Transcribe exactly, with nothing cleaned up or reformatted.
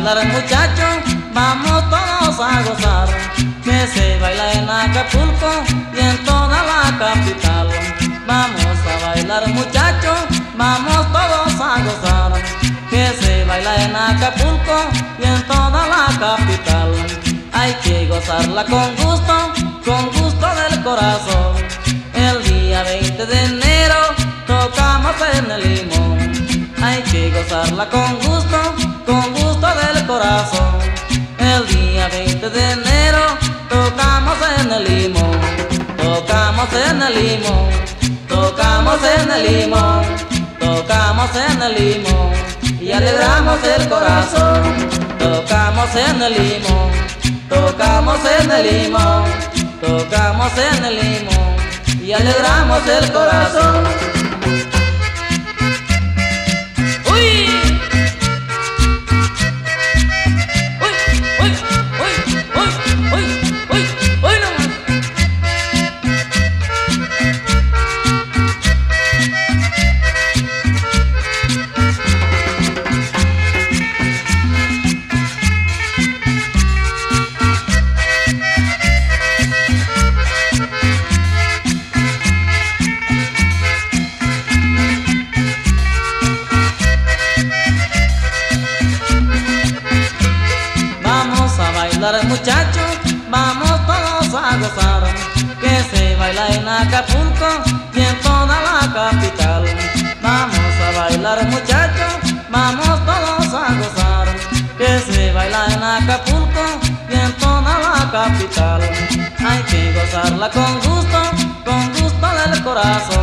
bailar muchachos, vamos todos a gozar, que se baila en Acapulco y en toda la capital. Vamos a bailar muchachos, vamos todos a gozar, que se baila en Acapulco y en toda la capital. Hay que gozarla con gusto, con gusto del corazón. El día veinte de enero tocamos en el Limón. Hay que gozarla con gusto, con gusto del corazón. El día veinte de enero tocamos en el Limón. Tocamos en el Limón, tocamos en el Limón, tocamos en el Limón y alegramos el corazón. Tocamos en el Limón, tocamos en el Limón, tocamos en el Limón y alegramos el corazón. Muchachos, vamos todos a gozar, que se baila en Acapulco y en toda la capital. Vamos a bailar muchachos, vamos todos a gozar, que se baila en Acapulco y en toda la capital. Hay que gozarla con gusto, con gusto del corazón.